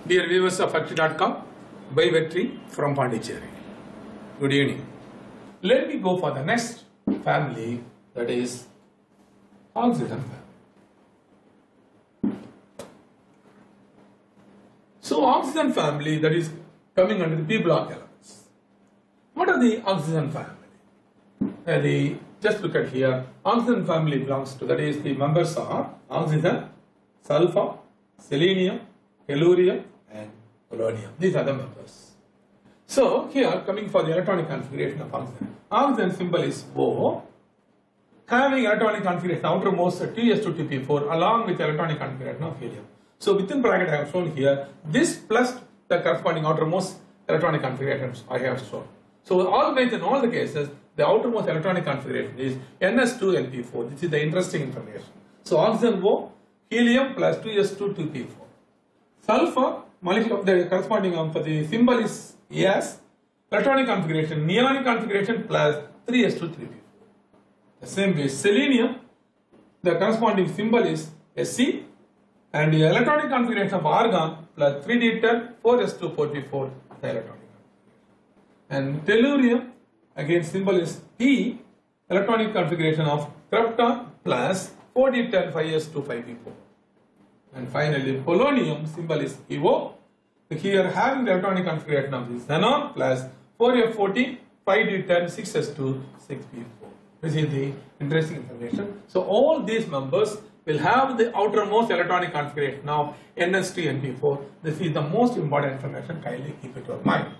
Dear viewers of Factory.com, by Vetri from Pondicherry. Good evening. Let me go for the next family, that is oxygen family. So oxygen family, that is coming under the P block elements. What are the oxygen family? Just look at here. Oxygen family belongs to, that is, the members are oxygen, sulfur, selenium, tellurium and polonium. These are the members. So here, coming for the electronic configuration of oxygen. Oxygen symbol is O, having electronic configuration outermost 2s2 2p4 along with electronic configuration of helium. So within bracket I have shown here this plus the corresponding outermost electronic configurations I have shown. So always in all the cases the outermost electronic configuration is ns2np4. This is the interesting information. So oxygen O, helium plus 2s2 2p4. Sulfur molecule, the corresponding for the symbol is S, electronic configuration neonic configuration plus 3s2 3p4. The same way selenium, the corresponding symbol is Sc, and the electronic configuration of argon plus 3d10 4s2 4p4 the electronic configuration. And tellurium, again symbol is T, electronic configuration of krypton plus 4d10 5s2 5p4. And finally polonium, symbol is EO, here having the electronic configuration of the xenon plus 4f14 5d10 6s2 6p4. This is the interesting information. So all these members will have the outermost electronic configuration of ns2 np4. This is the most important information. Kindly keep it in your mind.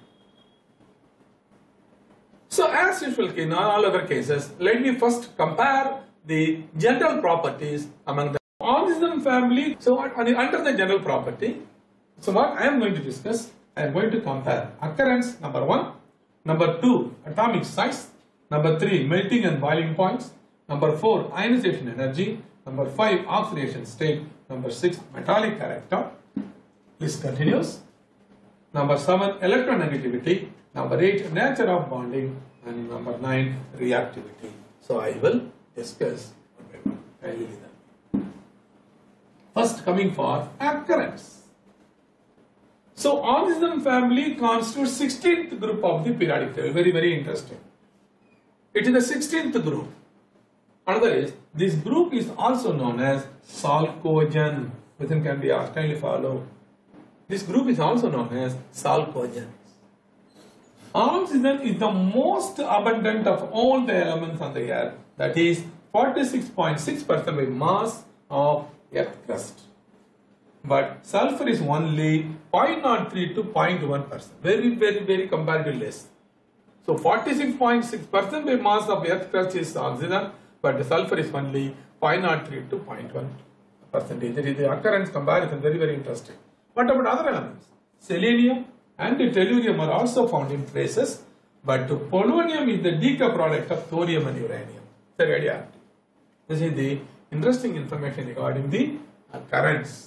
So as usual in all other cases, let me first compare the general properties among the oxygen family. So under the general property, so what I am going to discuss, I am going to compare occurrence number 1, number 2 atomic size, number 3 melting and boiling points, number 4 ionization energy, number 5 oxidation state, number 6 metallic character. List continues. Number 7 electronegativity, number 8 nature of bonding, and number 9 reactivity. So I will discuss one by one. First coming for occurrence. So oxygen family constitutes 16th group of the periodic table. Very, very interesting. It is the 16th group. Another is, this group is also known as chalcogen. Within can be asked, kindly follow. This group is also known as chalcogen. Oxygen is the most abundant of all the elements on the earth. That is 46.6% by mass of earth crust. But sulfur is only 0.03 to 0.1%. Very, very, very comparatively less. So 46.6% by mass of earth crust is oxygen, but the sulfur is only 0.03 to 0.1%. The occurrence comparison very, very interesting. What about other elements? Selenium and tellurium are also found in traces, but polonium is the decay product of thorium and uranium. The radioactive. This is the interesting information regarding the occurrence.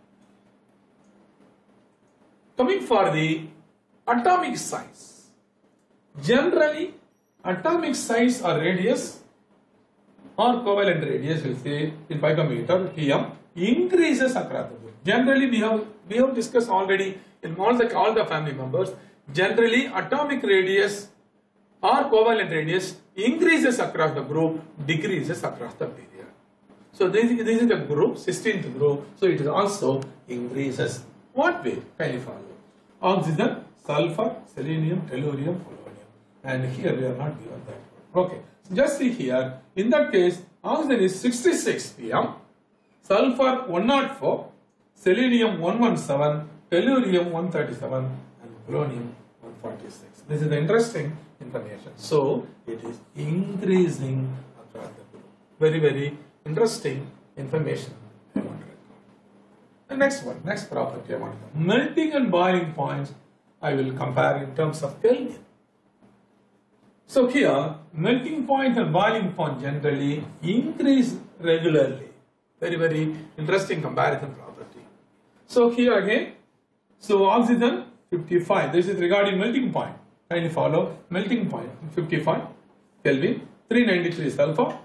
Coming for the atomic size. Generally, atomic size or radius or covalent radius, we say in picometer, PM, increases across the board. Generally, we have discussed already in all the family members. Generally, atomic radius or covalent radius increases across the group, decreases across the period. So this is the group, 16th group. So it is also increases. What way? Kindly follow. Oxygen, sulfur, selenium, tellurium, polonium. And here we are not given that. Okay. So just see here. In that case, oxygen is 66 pm, sulfur 104, selenium 117, tellurium 137, and polonium 146. This is the interesting information. So it is increasing across the group. Very, very interesting information I want to record. The next one, next property I want to know. Melting and boiling points I will compare in terms of Kelvin. So here, melting point and boiling point generally increase regularly. Very, very interesting comparison property. So here again, so oxygen 55. This is regarding melting point. Kindly follow. Melting point 55 Kelvin, 393 sulfur,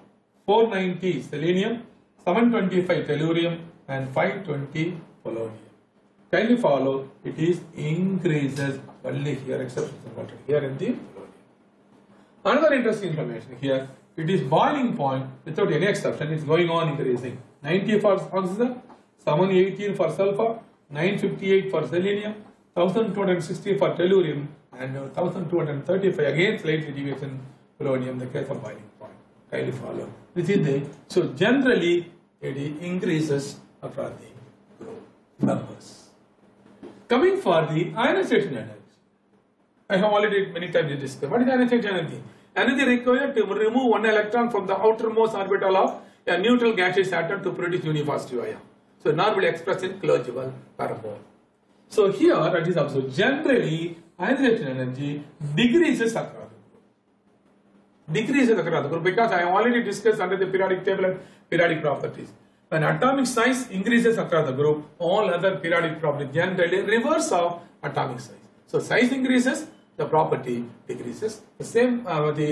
490 selenium, 725 tellurium, and 520 polonium. Kindly follow, it is increases only here, exceptions are noted here in the polonium. Another interesting information here, it is boiling point without any exception, it's going on increasing. 90 for oxygen, 718 for sulfur, 958 for selenium, 1260 for tellurium, and 1235 again slightly deviation polonium, the case of boiling point. Kindly follow. This is the, so generally it increases across the group members. Coming for the ionization energy, I have already many times discussed. What is ionization energy? Energy required to remove one electron from the outermost orbital of a neutral gaseous atom to produce unipositive ion. So normally expressed in kilojoule per mole. So here it is also generally ionization energy decreases across the group. Because I have already discussed under the periodic table and periodic properties. When atomic size increases across the group, all other periodic properties generally reverse of atomic size. So size increases, the property decreases. The same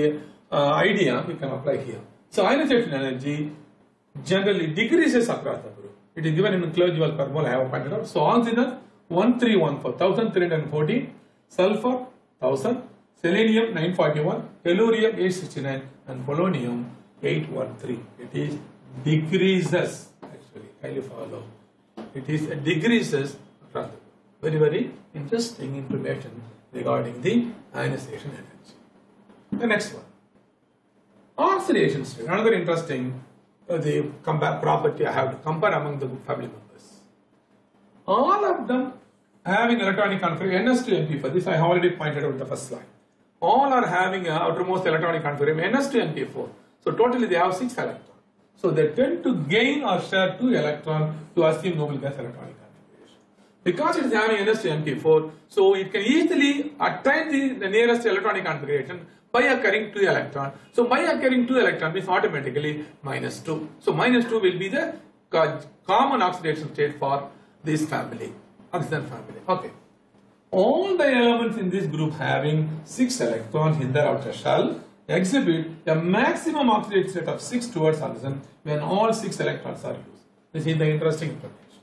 idea we can apply here. So ionization energy generally decreases across the group. It is given in kilojoule per mole, I have pointed out. So oxygen 1314, 1340, sulfur 1000, selenium 941, tellurium 869, and polonium 813. It is decreases. Kindly follow. It is decreases across the group. Very, very interesting information regarding the ionization energy. The next one, oxidation state. Another interesting the property I have to compare among the family members. All of them having electronic configuration NS2NP4. This I have already pointed out in the first slide. All are having a outermost electronic configuration NS2NP4. So totally they have 6 electrons. So they tend to gain or share 2 electrons to assume noble gas electronic configuration. Because it is having NS2NP4, so it can easily attain the nearest electronic configuration by occurring 2 electrons. So by occurring 2 electrons means automatically -2. So -2 will be the common oxidation state for this family, oxygen family. Okay. All the elements in this group having 6 electrons in their outer shell exhibit a maximum oxidation state of 6 towards oxygen when all 6 electrons are used. This is the interesting information.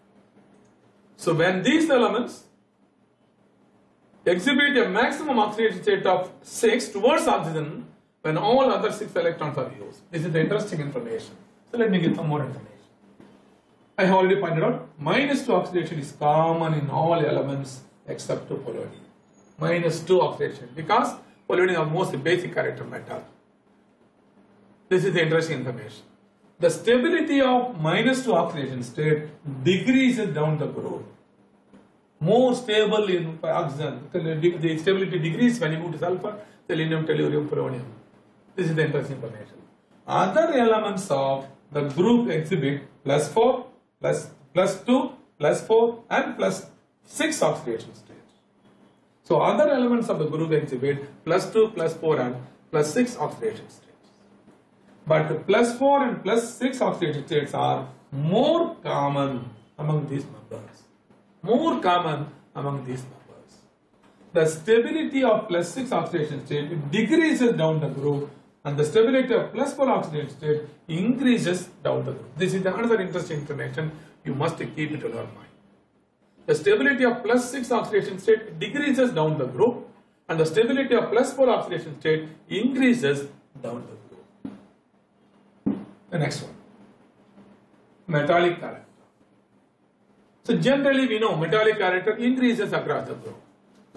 So when these elements exhibit a maximum oxidation state of 6 towards oxygen when all other 6 electrons are used. This is the interesting information. So let me give some more information. I have already pointed out -2 oxidation is common in all elements except to polonium. -2 oxidation because polonium is the most basic character metal. This is the interesting information. The stability of -2 oxidation state decreases down the group. More stable in oxygen, the stability decreases when you move to sulfur, selenium, tellurium, polonium. This is the interesting information. Other elements of the group exhibit +4, +2, +4 and +6 oxidation states. So other elements of the group exhibit +2, +4 and +6 oxidation states. But the +4 and +6 oxidation states are more common among these members. More common among these members. The stability of +6 oxidation state decreases down the group and the stability of +4 oxidation state increases down the group. This is another interesting information you must keep it in your mind. The stability of +6 oxidation state decreases down the group and the stability of +4 oxidation state increases down the group. The next one, metallic character. So generally we know metallic character increases across the group.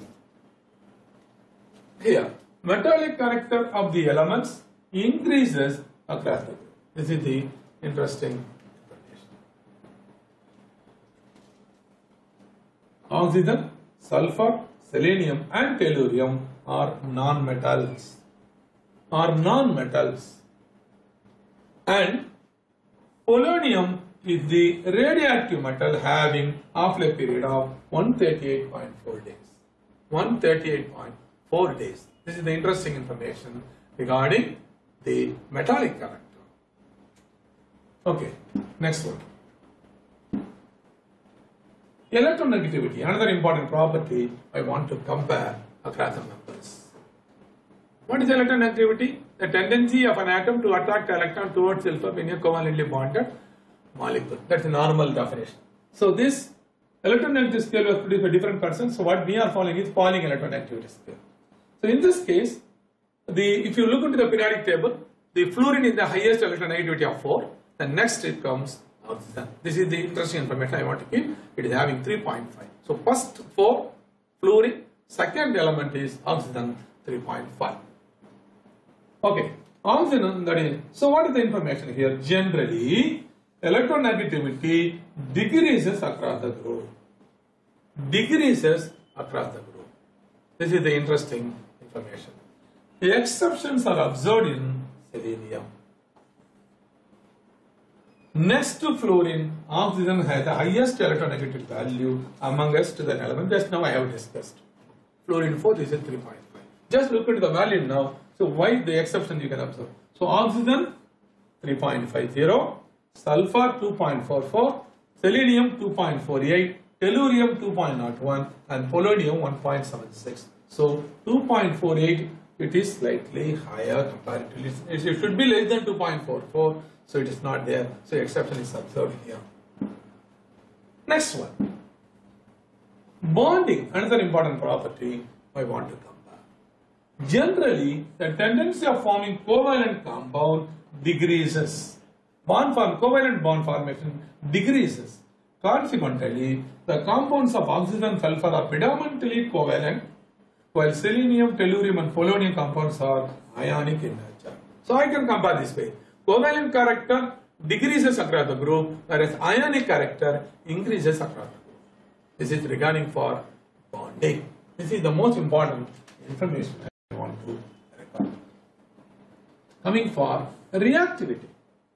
Here, metallic character of the elements increases across the group. This is the interesting information. Oxygen, sulfur, selenium and tellurium are non-metals. And polonium is the radioactive metal having half-life period of 138.4 days. 138.4 days. This is the interesting information regarding the metallic character. Okay, next one. Electronegativity, another important property I want to compare across the members. What is electronegativity? The tendency of an atom to attract electron towards itself in a covalently bonded molecule. That's a normal definition. So this electronegativity scale was produced by different persons. So what we are following is Pauling electronegativity scale. So in this case, if you look into the periodic table, the fluorine is the highest electronegativity of 4. Then next it comes oxygen. This is the interesting information I want to keep. It is having 3.5. So first 4 fluorine, second element is oxygen 3.5. Okay, oxygen, that is. So what is the information here? Generally, electronegativity decreases across the group. Decreases across the group. This is the interesting information. The exceptions are observed in selenium. Next to fluorine, oxygen has the highest electronegativity value amongst the elements. Just now I have discussed. Fluorine 4, this is 3.5. Just look at the value now. So why the exception you can observe? So oxygen 3.50, sulfur 2.44, selenium 2.48, tellurium 2.01 and polonium 1.76. So 2.48, it is slightly higher comparatively. It should be less than 2.44. So it is not there. So exception is observed here. Next one. Bonding, another important property I want to come back. Generally, the tendency of forming covalent compound decreases. Covalent bond formation decreases. Consequently, the compounds of oxygen sulfur are predominantly covalent, while selenium, tellurium and polonium compounds are ionic in nature. So I can compare this way. Covalent character decreases across the group, whereas ionic character increases across the group. This is regarding for bonding. This is the most important information I want to record. Coming for reactivity.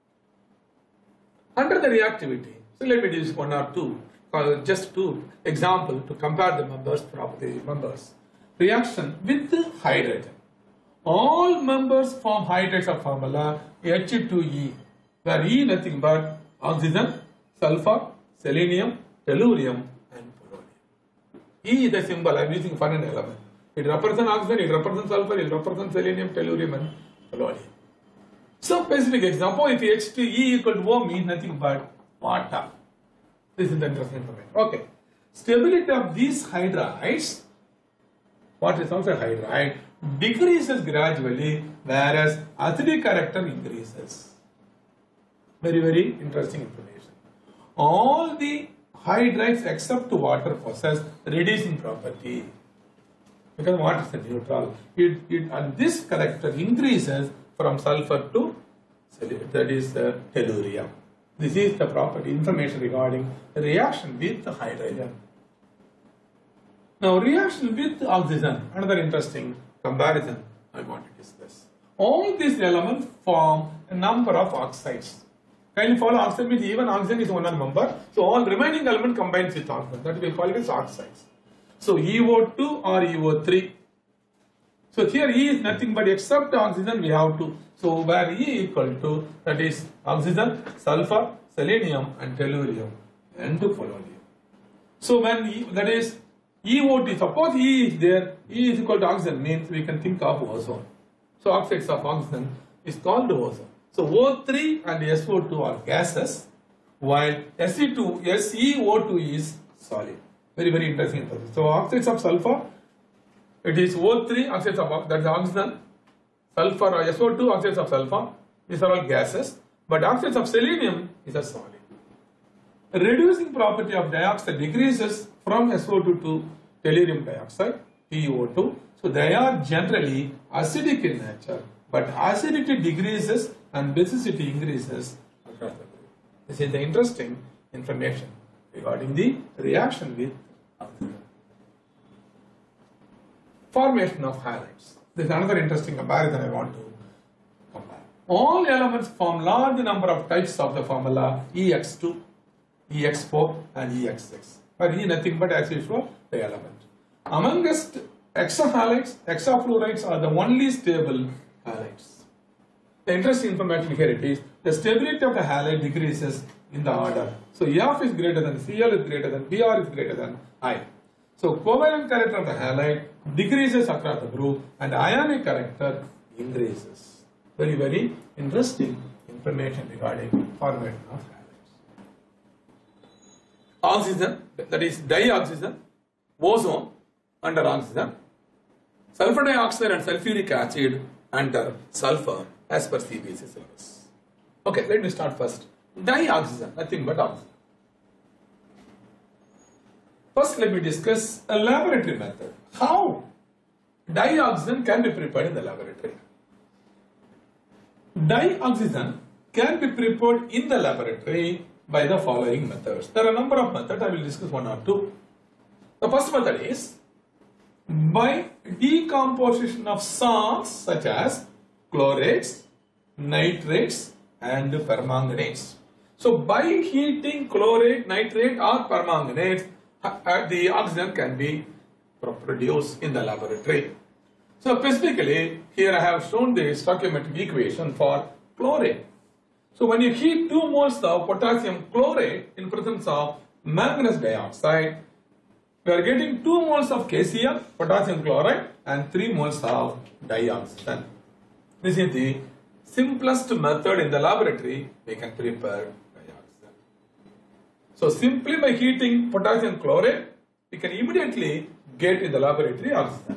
Under the reactivity, so let me use one or two, just two examples to compare the members. Reaction with hydrogen. All members form hydrates of formula H2E, where E nothing but oxygen, sulfur, selenium, tellurium and polonium. E is the symbol I am using for an element. It represents oxygen, it represents sulfur, it represents selenium, tellurium and polonium. So specific example, if H2E equal to O means nothing but water. This is the interesting information. Okay. Stability of these hydrides, what is also hydride, decreases gradually, whereas acidic character increases. Very, very interesting information. All the hydrides except water possess reducing property. Because water is a neutral. And this character increases from sulfur to that is tellurium. This is the property information regarding reaction with hydrogen. Now reaction with oxygen, another interesting comparison I want to discuss. All these elements form a number of oxides. Kindly follow, oxide means even oxygen is one member. So all remaining element combines with oxygen. That we call it as oxides. So EO2 or EO3. So here E is nothing but except oxygen we have 2. So where E equal to, that is oxygen, sulfur, selenium and tellurium and polonium. So when E, that is EO2, suppose E is there, E is equal to oxygen means we can think of ozone. So oxides of oxygen is called ozone. So O3 and SO2 are gases, while SeO2 is solid. Very, very interesting. So oxides of sulfur, it is O3, oxides of, that is oxygen, sulfur or SO2, oxides of sulfur, these are all gases, but oxides of selenium is a solid. Reducing property of dioxide decreases from SO2 to tellurium dioxide, TiO2. So they are generally acidic in nature, but acidity decreases and basicity increases across the group. This is the interesting information regarding the reaction with oxygen. Formation of halides. This is another interesting comparison I want to compare. All elements form large number of types of the formula EX2, EX4 and EX6. But E nothing but as usual the element. Amongst hexahalides, hexafluorides are the only stable halides. The interesting information here it is, the stability of the halide decreases in the order. So F is greater than Cl is greater than Br is greater than I. So covalent character of the halide decreases across the group and ionic character increases. Very, very interesting information regarding formation of halides. oxygen, that is dioxygen, ozone under oxygen, sulfur dioxide and sulfuric acid under sulfur as per CBSE syllabus. Okay, let me start first. Dioxygen, nothing but oxygen. First, let me discuss a laboratory method. How dioxygen can be prepared in the laboratory. Dioxygen can be prepared in the laboratory by the following methods. There are a number of methods. I will discuss one or two. The first method is by decomposition of salts such as chlorates, nitrates and permanganates. So by heating chlorate, nitrate or permanganates, the oxygen can be produced in the laboratory. So specifically, here I have shown the stoichiometric equation for chlorate. So when you heat 2 moles of potassium chlorate in presence of manganese dioxide, we are getting 2 moles of KCl, potassium chloride, and 3 moles of dioxygen. This is the simplest method in the laboratory we can prepare dioxygen. So simply by heating potassium chlorate, we can immediately get in the laboratory oxygen.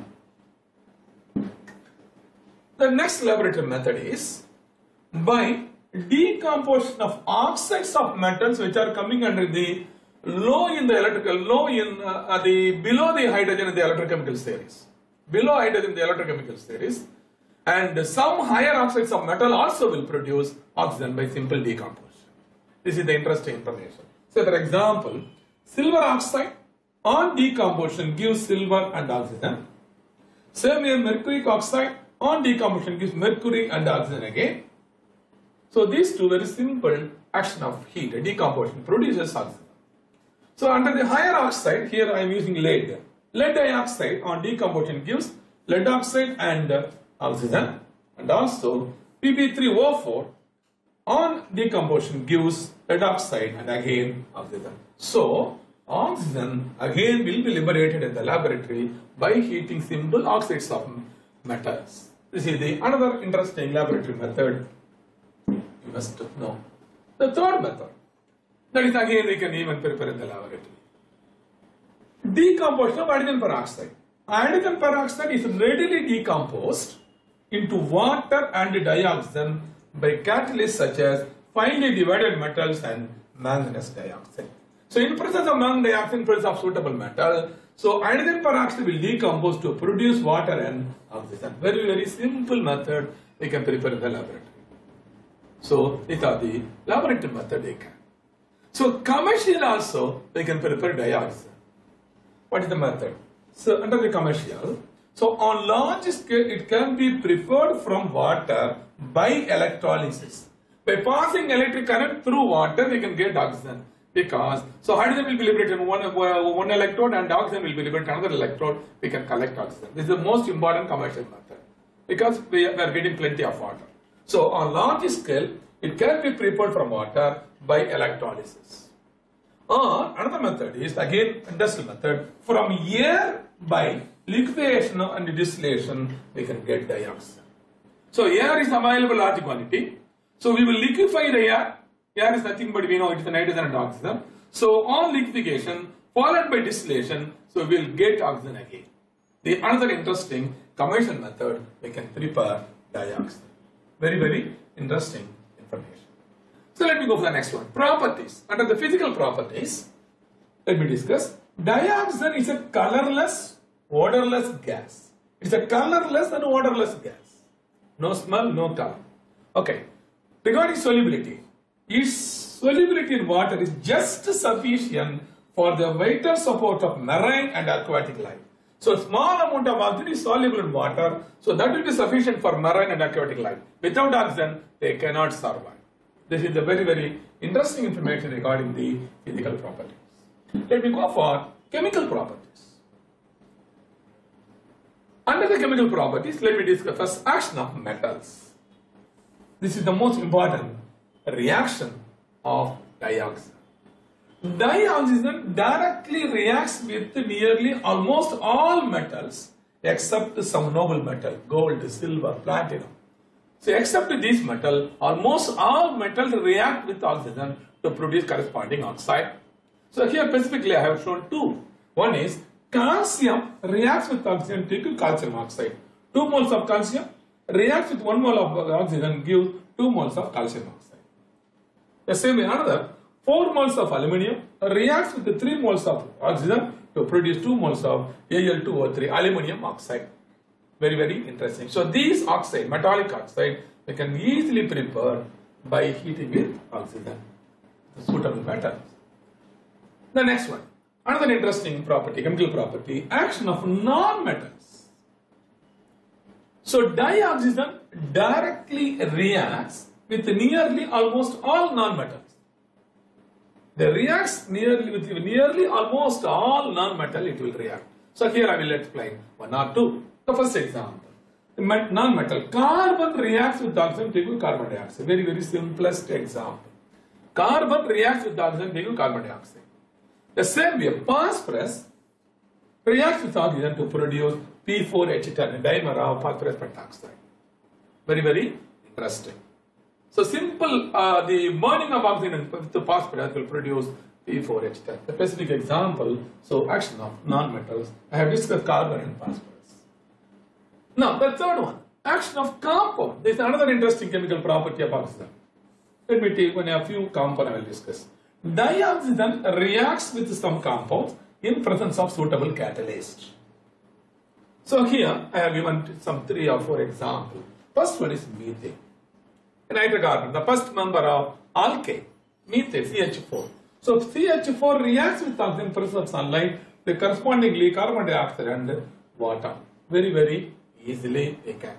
The next laboratory method is by decomposition of oxides of metals which are coming under the below the hydrogen in the electrochemical series. Below hydrogen in the electrochemical series, and some higher oxides of metal also will produce oxygen by simple decomposition. This is the interesting information. So for example, silver oxide on decomposition gives silver and oxygen. Same here, mercuric oxide on decomposition gives mercury and oxygen again. So these two very simple action of heat, decomposition produces oxygen. So under the higher oxide, here I am using lead. Lead dioxide on decomposition gives lead oxide and oxygen, and also Pb3O4 on decomposition gives lead oxide and again oxygen. So oxygen again will be liberated in the laboratory by heating simple oxides of metals. This is the another interesting laboratory method you must know. The third method, that is again we can even prepare in the laboratory. Decomposition of hydrogen peroxide. Hydrogen peroxide is readily decomposed into water and dioxygen by catalysts such as finely divided metals and manganese dioxide. So in presence of manganese dioxide, in presence of suitable metal, so hydrogen peroxide will decompose to produce water and oxygen. Very, very simple method we can prepare in the laboratory. So these are the laboratory method they can. So commercial also they can prepare dioxide. What is the method? So under the commercial, so on large scale it can be prepared from water by electrolysis. By passing electric current through water, we can get oxygen. Because, so hydrogen will be liberated in one electrode and oxygen will be liberated in another electrode, we can collect oxygen. This is the most important commercial method because we are getting plenty of water. So on large scale, it can be prepared from water by electrolysis. Or another method is again industrial method, from air by liquefaction and distillation, we can get dioxide. So air is available large quantity. So we will liquefy the air. Air is nothing but we know it is the nitrogen and oxygen. So on liquefaction followed by distillation, so we will get oxygen again. The another interesting commercial method, we can prepare dioxide. Very, very interesting information. So let me go for the next one. Properties. Under the physical properties, let me discuss. Dioxide is a colorless, odorless gas. It's a colorless and odorless gas. No smell, no color. Okay. Regarding solubility, its solubility in water is just sufficient for the vital support of marine and aquatic life. So a small amount of oxygen is soluble in water, so that will be sufficient for marine and aquatic life. Without oxygen, they cannot survive. This is the very, very interesting information regarding the physical properties. Let me go for chemical properties. Under the chemical properties, let me discuss first action of metals. This is the most important reaction of dioxide. Dioxide directly reacts with nearly almost all metals except some noble metal, gold, silver, platinum. So except these metals, almost all metals react with oxygen to produce corresponding oxide. So here specifically I have shown two. One is calcium reacts with oxygen to give calcium oxide. 2 moles of calcium reacts with 1 mole of oxygen gives 2 moles of calcium oxide. The same way another 4 moles of aluminium reacts with the 3 moles of oxygen to produce 2 moles of Al2O3 aluminium oxide. Very, very interesting. So these oxide, metallic oxide, we can easily prepare by heating with oxygen, the suitable metals. The next one, another interesting property, chemical property, action of non-metals. So dioxygen directly reacts with nearly almost all non-metals. They reacts with nearly almost all non-metal, it will react. So here I will explain one or two. The first example, the non-metal carbon reacts with oxygen to give carbon dioxide. Very, very simplest example. Carbon reacts with oxygen to give carbon dioxide. The same way, phosphorus reacts with oxygen to produce P4H10, dimer of phosphorus pentoxide. Very, very interesting. So simple, the burning of oxygen with the phosphorus will produce P4H10. The specific example, so action of non-metals. I have discussed carbon and phosphorus. Now the third one, action of compound. This is another interesting chemical property of oxygen. Let me take a few compounds I will discuss. Dioxygen reacts with some compounds in presence of suitable catalyst. So here I have given some 3 or 4 examples. First one is methane. Nitrocarbon, the first member of alkane, methane, CH4. So CH4 reacts with oxygen in presence of sunlight, the correspondingly carbon dioxide and water. Very, very easily they can.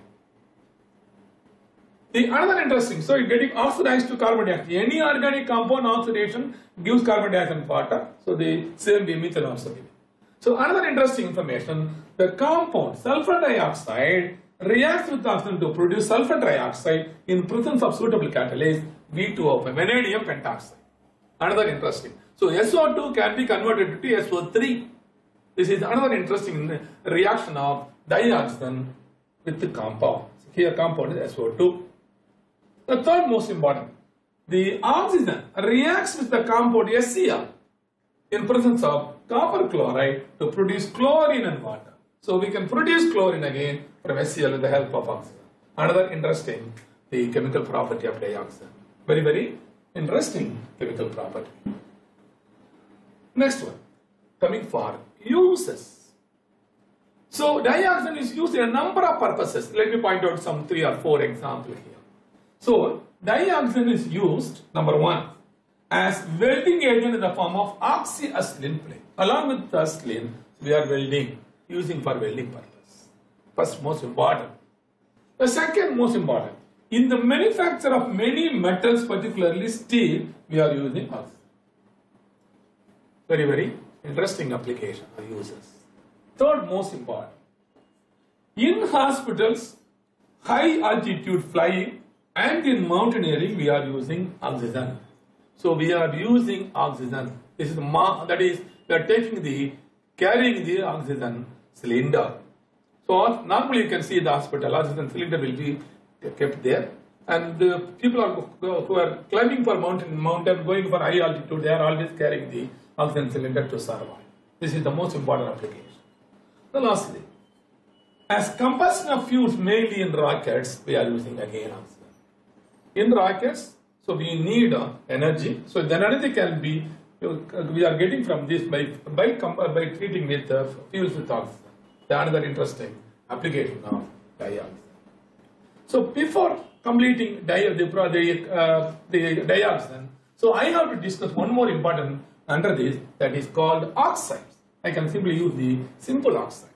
The another interesting, so it getting oxidized to carbon dioxide. Any organic compound oxidation gives carbon dioxide and water. So the same way methane also given. So another interesting information, the compound sulfur dioxide reacts with oxygen to produce sulfur dioxide in presence of suitable catalyst V2O5, vanadium pentoxide. Another interesting. So SO2 can be converted to SO3. This is another interesting reaction of dioxygen with the compound. So here compound is SO2. The third most important, the oxygen reacts with the compound SCl in presence of copper chloride to produce chlorine and water. So we can produce chlorine again from HCl with the help of oxygen. Another interesting, the chemical property of dioxide. Very, very interesting chemical property. Next one, coming for uses. So dioxide is used in a number of purposes. Let me point out some 3 or 4 examples here. So dioxide is used, number 1, as welding agent in the form of oxyacetylene plate. Along with the acetylene, we are welding, using for welding purpose. First most important. The second most important, in the manufacture of many metals, particularly steel, we are using oxygen. Very, very interesting application or uses. Third most important, in hospitals, high altitude flying and in mountaineering, we are using oxygen. So we are using oxygen. This is that is, we are carrying the oxygen cylinder. So normally you can see the hospital, oxygen cylinder will be kept there, and people who are climbing for mountain, going for high altitude, they are always carrying the oxygen cylinder to survive. This is the most important application. So lastly, as combustion of fuels mainly in rockets, we are using again oxygen. In rockets, so we need energy. So the energy can be, we are getting from this by treating with fuels with oxygen. The another interesting application of dioxide. So before completing the dioxide, so I have to discuss one more important under this, that is called oxides. I can simply use the simple oxide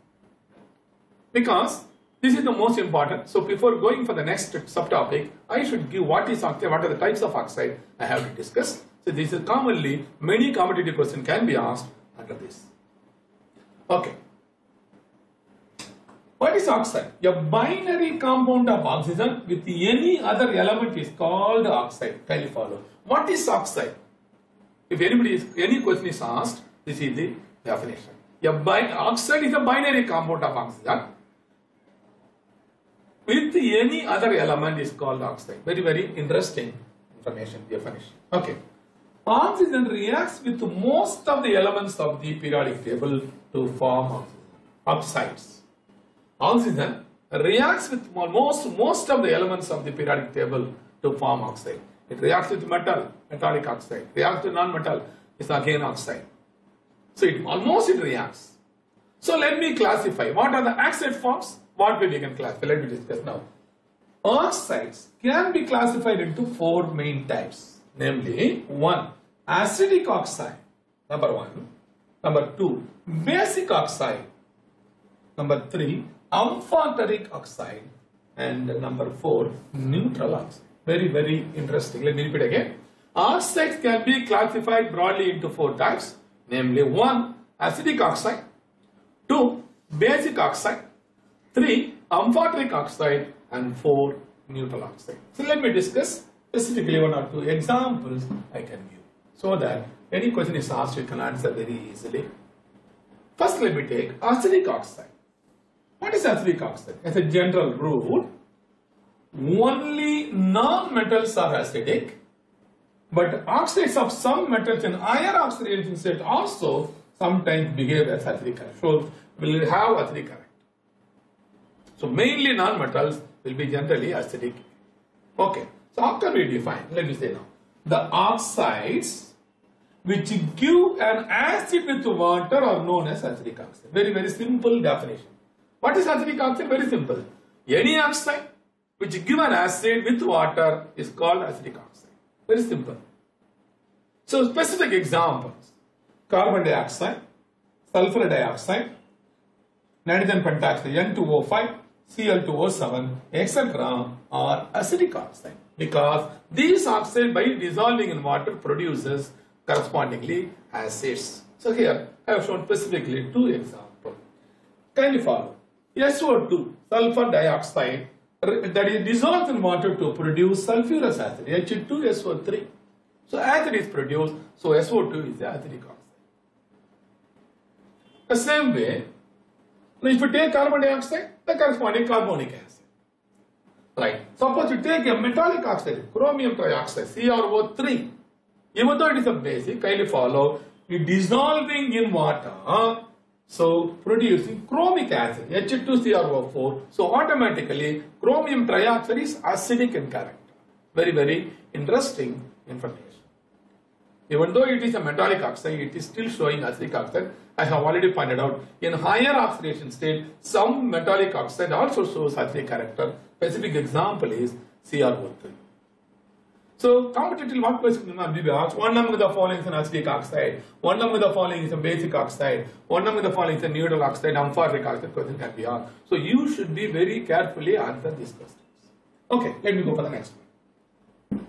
because this is the most important. So before going for the next subtopic, I should give what is oxide, what are the types of oxide I have to discuss. So this is commonly, many competitive questions can be asked under this. Okay. What is oxide? A binary compound of oxygen with any other element is called oxide. Kindly follow. What is oxide? If any question is asked, this is the definition. Oxide is a binary compound of oxygen with any other element is called oxide. Very, very interesting information, definition. Okay. Oxygen reacts with most of the elements of the periodic table to form oxides. Oxygen reacts with most of the elements of the periodic table to form oxide. It reacts with metal, metallic oxide. Reacts with non-metal, is again oxide. So it reacts. So let me classify. What are the oxide forms? What way we can classify? Let me discuss now. Oxides can be classified into 4 main types. Namely, 1. Acidic oxide. Number 1. Number 2. Basic oxide. Number 3. Amphoteric oxide. And number 4. Neutral oxide. Very, very interesting. Let me repeat again. Oxides can be classified broadly into 4 types. Namely, 1. Acidic oxide. 2. Basic oxide. 3. Amphoteric oxide. And 4. Neutral oxide. So let me discuss specifically 1 or 2 examples I can give, so that any question is asked you can answer very easily. First, let me take acidic oxide. What is acidic oxide? As a general rule, only non-metals are acidic, but oxides of some metals in higher oxidation state also sometimes behave as acidic current. So, will have acidic current. So, mainly non-metals will be generally acidic. Okay. So, after we define, let me say now, the oxides which give an acid with water are known as acidic oxide. Very, very simple definition. What is acidic oxide? Very simple. Any oxide which give an acid with water is called acidic oxide. Very simple. So, specific examples: carbon dioxide, sulfur dioxide, nitrogen pentoxide, N2O5, Cl2O7, etc. are acidic oxide, because these oxide by dissolving in water produces correspondingly acids. So here I have shown specifically 2 examples. Kindly follow. SO2, sulfur dioxide, that is dissolved in water to produce sulfurous acid, H2SO3. So acid is produced, so SO2 is the acidic oxide. The same way, if you take carbon dioxide, the corresponding carbonic acid. Right. Suppose you take a metallic oxide, chromium trioxide, CrO3. Even though it is a basic, kindly follow, it dissolving in water, so producing chromic acid, H2CrO4. So automatically, chromium trioxide is acidic in character. Very, very interesting information. Even though it is a metallic oxide, it is still showing acidic oxide. I have already pointed out, in higher oxidation state, some metallic oxide also shows acidic character. Specific example is CrO3. So, competitively, what question will be asked? One among the following is an acidic oxide, one among the following is a basic oxide, one among the following is a neutral oxide, amphoteric oxide question can be asked. So, you should be very carefully answer these questions. Okay, let me go for the next one.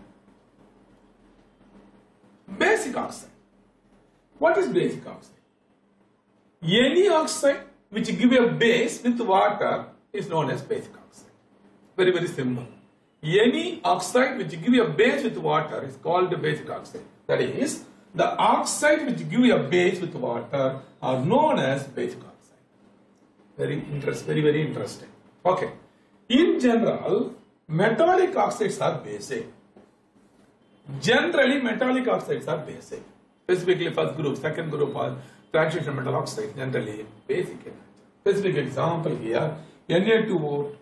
Basic oxide. What is basic oxide? Any oxide which give a base with water is known as basic oxide. Very, very simple. Any oxide which give a base with water is called the basic oxide. That is, the oxide which give a base with water are known as basic oxide. Very interesting. Okay. In general, metallic oxides are basic. Generally, metallic oxides are basic. Specifically, first group, second group are transition metal oxides, generally basic. Specific example here, Na2O,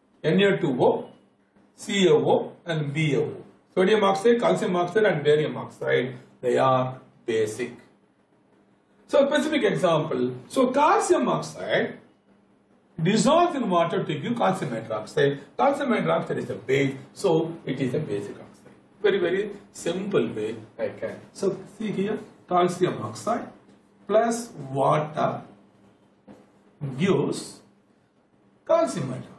CaO and BaO. Sodium oxide, calcium oxide and barium oxide, they are basic. So, specific example, so calcium oxide dissolves in water to give calcium hydroxide. Calcium hydroxide is a base, so it is a basic oxide. Very simple way I can. So, see here, calcium oxide plus water gives calcium hydroxide.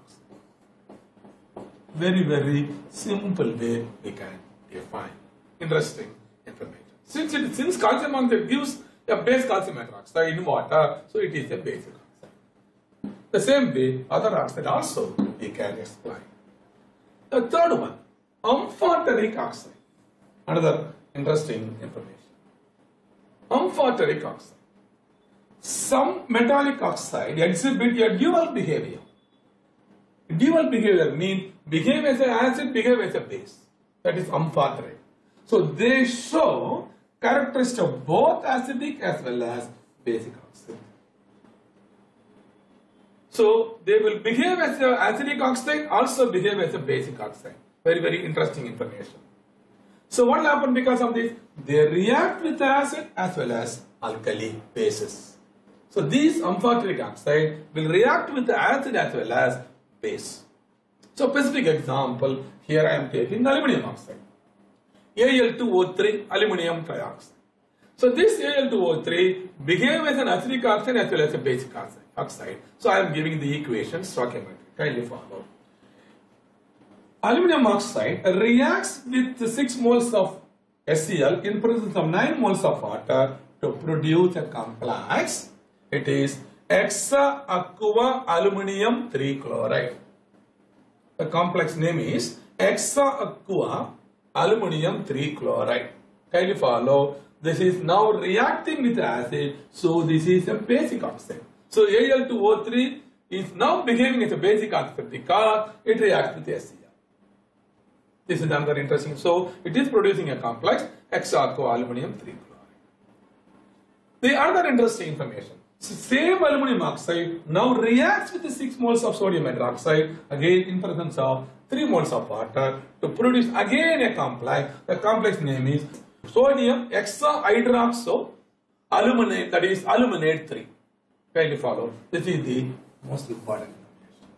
Very simple way we can define. Interesting information. Since calcium oxide gives a base calcium hydroxide in water, so it is a basic oxide. The same way, other oxide also we can explain. The third one, amphoteric oxide. Another interesting information. Amphoteric oxide. Some metallic oxide exhibit a dual behavior. Dual behavior means behave as an acid, behave as a base. That is amphoteric. So they show characteristic of both acidic as well as basic oxide. So they will behave as an acidic oxide, also behave as a basic oxide. Very, very interesting information. So what will happen because of this? They react with acid as well as alkali bases. So these amphoteric oxide will react with the acid as well as base. So specific example, here I am taking aluminium oxide. Al2O3 aluminium trioxide. So this Al2O3 behave as an acidic oxide as well as a basic oxide. So I am giving the equation stoichiometry. Kindly follow. Aluminium oxide reacts with 6 moles of HCl in presence of 9 moles of water to produce a complex. It is hexa-aqua aluminium 3-chloride. The complex name is hexa-aqua aluminium 3-chloride. Kindly follow. This is now reacting with acid, so this is a basic oxide. So Al2O3 is now behaving as a basic oxide because it reacts with HCl. This is another interesting. So it is producing a complex hexa-aqua aluminium 3-chloride. The other interesting information. Same aluminium oxide now reacts with the 6 moles of sodium hydroxide again in presence of 3 moles of water to produce again a complex. The complex name is sodium hexahydroxo aluminate, that is aluminate 3. Kindly follow. This is the most important information.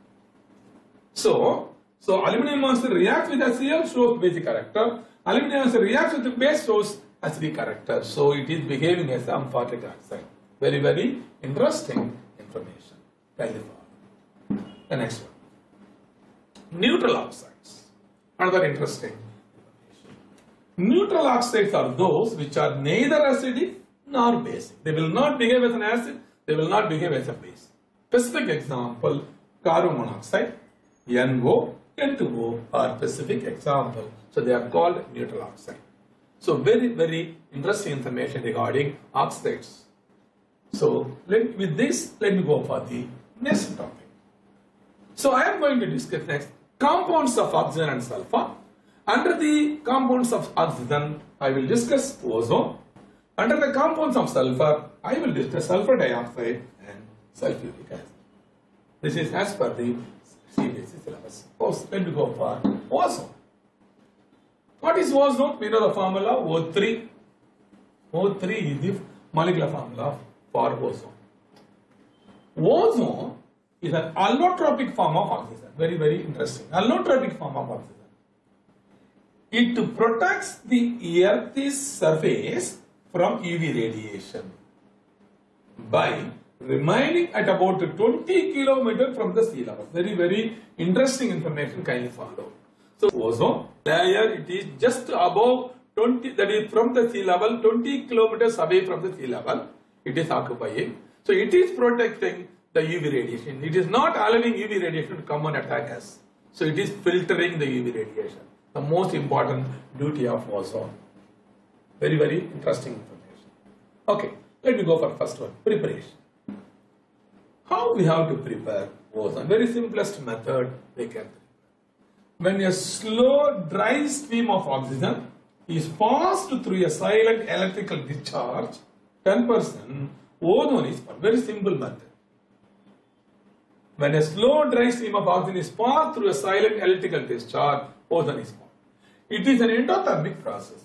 So aluminum oxide reacts with HCl, shows basic character. Aluminum oxide reacts with the base, shows acidic character. So it is behaving as amphoteric oxide. Very, very interesting information. Kindly follow. The next one. Neutral oxides. Another interesting information. Neutral oxides are those which are neither acidic nor basic. They will not behave as an acid. They will not behave as a base. Specific example, carbon monoxide, NO, N2O are specific example. So they are called neutral oxide. So very, very interesting information regarding oxides. So with this, let me go for the next topic. So I am going to discuss next compounds of oxygen and sulfur. Under the compounds of oxygen, I will discuss ozone. Under the compounds of sulfur, I will discuss sulfur dioxide and sulfuric acid. This is as per the CBSE syllabus. Let me go for ozone. What is ozone? We know the formula O3. O3 is the molecular formula for ozone. Ozone is an allotropic form of oxygen. Very, very interesting. Allotropic form of oxygen. It protects the Earth's surface from UV radiation by remaining at about 20 kilometers from the sea level. Very, very interesting information. Kindly follow. So ozone layer, it is just above 20, that is from the sea level, 20 kilometers away from the sea level. It is occupying. So it is protecting the UV radiation. It is not allowing UV radiation to come and attack us. So it is filtering the UV radiation. The most important duty of ozone. Very, very interesting information. Okay, let me go for first one, preparation. How we have to prepare ozone? Very simplest method we can prepare. When a slow dry stream of oxygen is passed through a silent electrical discharge, 10%, ozone is formed. Very simple method. When a slow dry stream of oxygen is passed through a silent electrical discharge, ozone is formed. It is an endothermic process.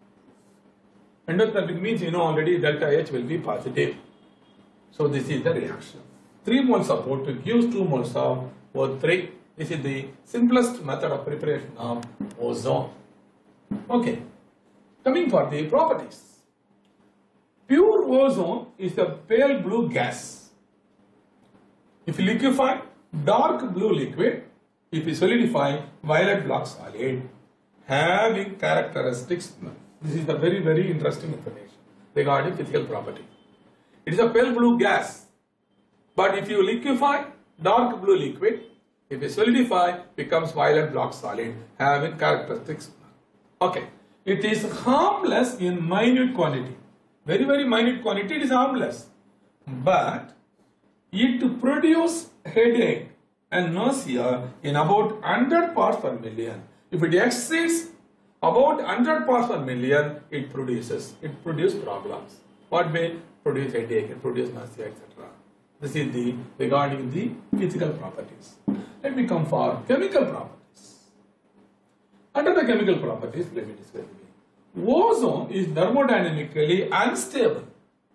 Endothermic means you know already delta H will be positive. So this is the reaction. 3 moles of O2 gives 2 moles of O3. This is the simplest method of preparation of ozone. Okay. Coming for the properties. Pure ozone is a pale blue gas. If you liquefy, dark blue liquid. If you solidify, violet black solid, having characteristics. This is a very, very interesting information regarding physical property. It is a pale blue gas. But if you liquefy, dark blue liquid. If you solidify, becomes violet black solid, having characteristics. Okay. It is harmless in minute quantity. Very, very minute quantity, it is harmless. But it produces headache and nausea in about 100 parts per million. If it exceeds about 100 parts per million, it produces problems. What may produce headache, it produces nausea, etc. This is the regarding the physical properties. Let me come for chemical properties. Under the chemical properties, let me discuss it. Ozone is thermodynamically unstable.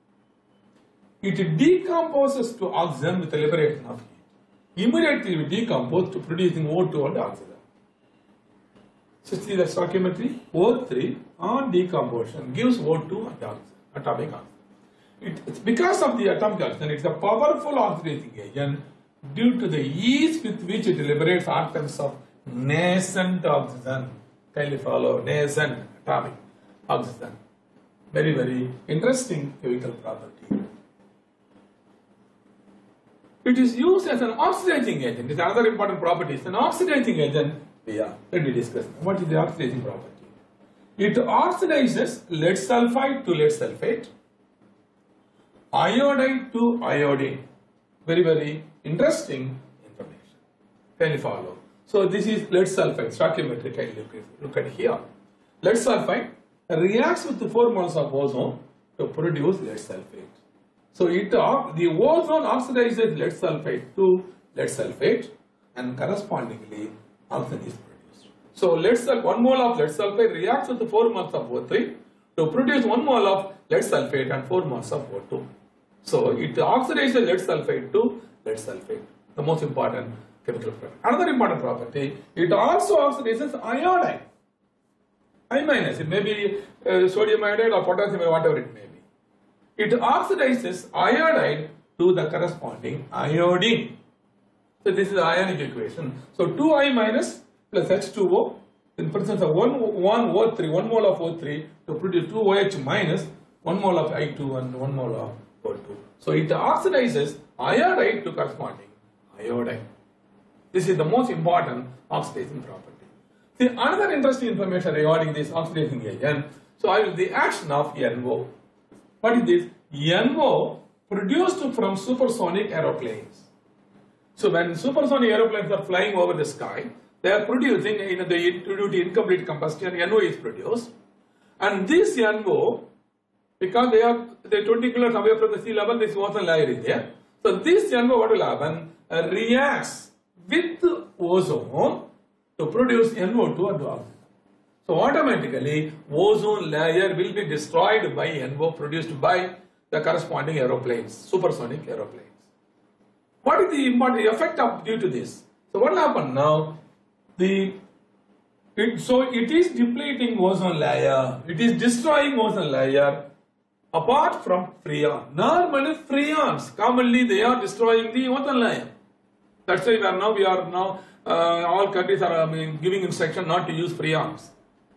It decomposes to oxygen with the liberation of heat. Immediately we decompose to producing O2 and oxygen. So see the stoichiometry, O3 on decomposition gives O2 and oxygen, atomic oxygen. It's because of the atomic oxygen, it's a powerful oxidizing agent due to the ease with which it liberates atoms of nascent oxygen. Kindly follow, nascent atomic oxygen. Very, very interesting chemical property. It is used as an oxidizing agent. It's another important property. It's an oxidizing agent. Yeah, let me discuss. What is the oxidizing property? It oxidizes lead sulfide to lead sulfate, iodide to iodine. Very, very interesting information. Can you follow? So this is lead sulfide, stoichiometry. Can you look at here? Lead sulfide reacts with the 4 moles of ozone to produce lead sulfate. So the ozone oxidizes lead sulfide to lead sulfate, and correspondingly oxygen is produced. So 1 mole of lead sulfide reacts with the 4 moles of O3 to produce 1 mole of lead sulfate and 4 moles of O2. So it oxidizes lead sulfide to lead sulfate, the most important chemical property. Another important property, it also oxidizes iodine. I minus, it may be sodium iodide or potassium iodide, whatever it may be. It oxidizes iodide to the corresponding iodine. So this is the ionic equation. So 2I minus plus H2O in presence of 1 O3, 1 mole of O3 to produce 2OH minus 1 mole of I2 and 1 mole of O2. So it oxidizes iodide to corresponding iodine. This is the most important oxidizing property. See, another interesting information regarding this oxidizing agent. So the action of NO. What is this? NO produced from supersonic aeroplanes. So when supersonic aeroplanes are flying over the sky, they are producing, due to incomplete combustion, NO is produced. And this NO, because they are 20 kilometers away from the sea level, this ozone layer is there. So this NO, what will happen? Reacts with ozone to produce NO2 and oxygen. So automatically ozone layer will be destroyed by NO produced by the corresponding aeroplanes, supersonic aeroplanes. What is the important effect of due to this? So what will happen now? It is depleting ozone layer. It is destroying ozone layer apart from freon. Normally freons, commonly they are destroying the ozone layer. That's why we are now all countries are giving instruction not to use freons.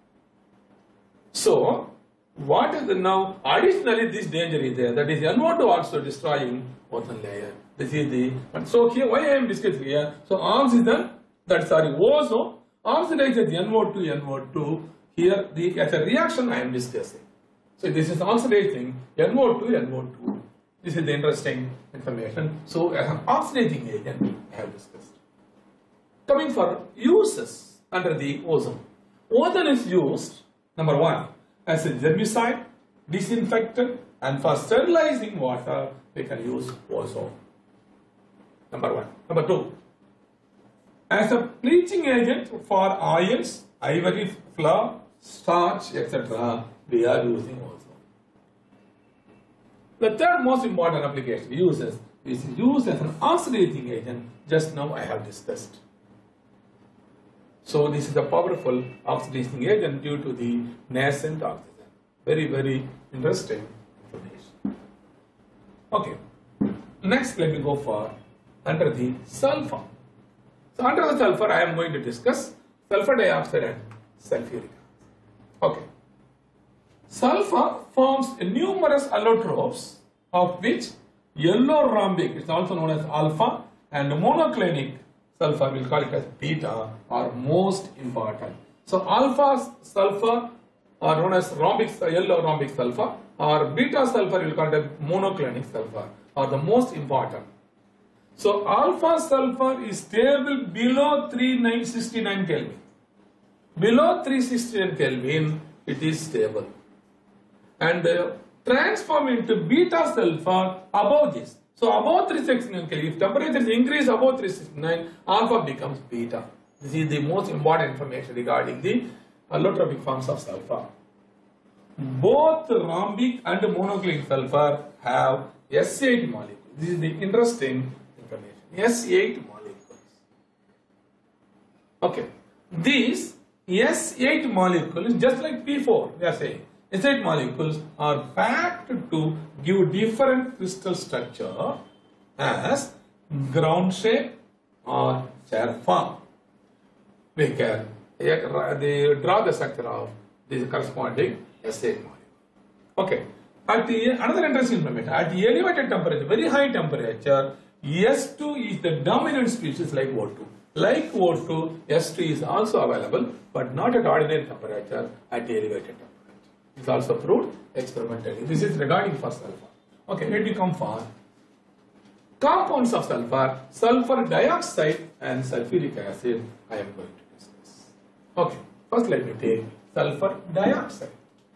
So what is now? Additionally, this danger is there. That is NO2 also destroying ozone layer. This is the. So here, why I am discussing here? So oxygen, ozone oxidizes NO2. Here, as a reaction I am discussing. So this is oxidizing NO2. This is the interesting information. So as an oxidizing agent, I have discussed. Coming for uses under the ozone. Ozone is used, number 1, as a germicide, disinfectant, and for sterilizing water, we can use ozone. Number 1. Number 2, as a bleaching agent for oils, ivory flour, starch, etc., we are using ozone. The third most important application uses is used as an oxidizing agent. Just now I have discussed. So this is a powerful oxidizing agent due to the nascent oxygen. Very, very interesting information. Okay. Next, let me go for under the sulfur. So under the sulfur, I am going to discuss sulfur dioxide and sulfuric acid. Okay. Sulfur forms numerous allotropes, of which yellow rhombic, it's also known as alpha, and monoclinic sulfur, we'll call it as beta, are most important. So alpha sulfur are known as yellow rhombic sulfur, or beta sulfur, we'll call it as monoclinic sulfur, are the most important. So alpha sulfur is stable below 3969 Kelvin. Below 369 Kelvin, it is stable. And transform into beta sulfur above this. So above 369 Kelvin, if temperatures increase above 369, alpha becomes beta. This is the most important information regarding the allotropic forms of sulfur. Both rhombic and monoclinic sulfur have S8 molecules. This is the interesting information. S8 molecules. Okay. These S8 molecules, just like P4, we are saying, S8 molecules are packed to give different crystal structure as ground shape or chair form. We can draw the structure of this corresponding S8 molecule. Okay. Another interesting information, at the elevated temperature, very high temperature, S2 is the dominant species like O2. Like O2, S2 is also available, but not at ordinary temperature, at the elevated temperature. It's also proved experimentally. This is regarding for sulfur. Okay, let me come for compounds of sulfur, sulfur dioxide and sulfuric acid. I am going to discuss. Okay, first let me take sulfur dioxide.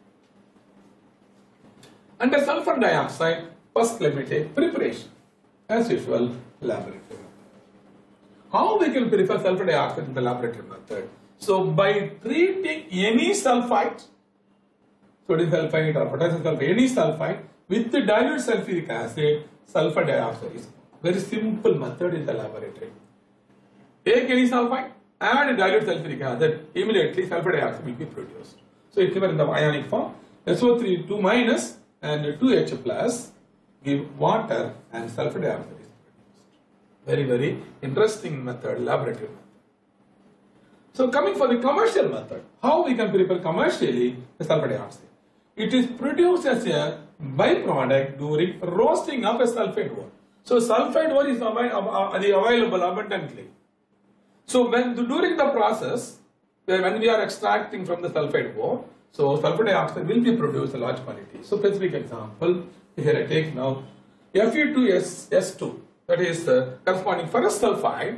Under sulfur dioxide, first let me take preparation. As usual, laboratory method. How we can prepare sulfur dioxide in the laboratory method? So by treating any sulfite, sodium sulfite or potassium sulfite, any sulfite with the dilute sulfuric acid, sulfur dioxide is very simple method in the laboratory. Take any sulfite, add dilute sulfuric acid, immediately sulfur dioxide will be produced. So it's given in the ionic form, SO3 2 minus and 2H plus give water and sulfur dioxide is produced. Very, very interesting method, laboratory method. So coming for the commercial method, how we can prepare commercially the sulfur dioxide? It is produced as a byproduct during roasting of a sulfide ore. So sulfide ore is available abundantly. So during the process, when we are extracting from the sulfide ore, so sulfur dioxide will be produced a large quantity. So specific example, here I take now Fe2S2, that is corresponding ferrous sulfide.